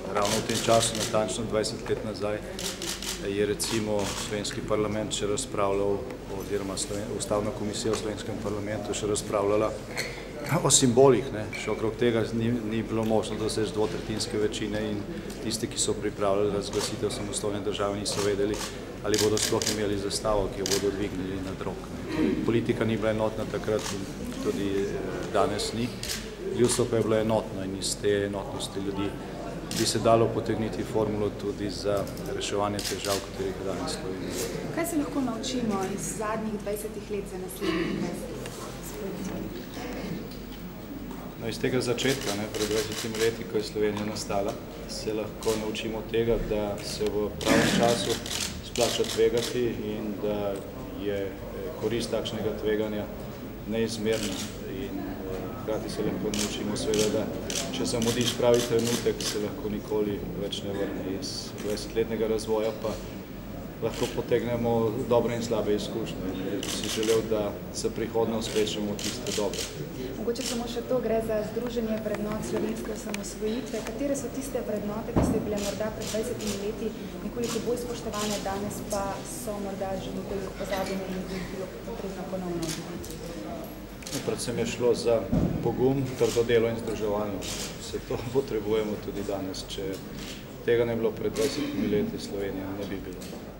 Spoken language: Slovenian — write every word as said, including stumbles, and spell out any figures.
ravno v tem času, natančno dvajset let nazaj, je recimo slovenski parlament še razpravljal, oziroma Ustavna komisija v slovenskem parlamentu še razpravljala o simbolih. Še okrog tega ni bilo možno doseči dvotretjinske večine in tisti, ki so pripravljali razglasitev samostojne države, niso vedeli, ali bodo sploh imeli zastavo, ki jo bodo dvignili nad rok. Politika ni bila enotna takrat in tudi danes ni. Ljudstvo pa je bilo enotno in iz te enotnosti ljudi bi se dalo potegniti formulo tudi za reševanje težav, katerih je danes Slovenija. Kaj se lahko naučimo iz zadnjih dvajsetih let za naslednjih dvajset let? No, iz tega začetka, pred dvajsetimi leti, ko je Slovenija nastala, se lahko naučimo tega, da se v pravem času splača tvegati in da je korist takšnega tveganja neizmerna. In hkrati se lahko naučimo seveda, da če zamudiš pravi trenutek, se lahko nikoli več ne vrne. Iz dvajsetletnega razvoja pa lahko potegnemo dobre in slabe izkušnje. Jaz bi si želel, da za prihodnost večemo tiste dobre. Mogoče samo še to, gre za združenje vrednot slovenske osamosvojitve. Katere so tiste vrednote, ki so bile morda pred dvajsetimi leti nekoliko bolj spoštovane, danes pa so morda že nekoliko pozabljene in bi bilo potrebno ponovno obnoviti? Predvsem je šlo za pogum, trdo delo in združevalnost. Vse to potrebujemo tudi danes. Če tega ne bilo pred dvajsetimi leti, Slovenija ne bi bilo.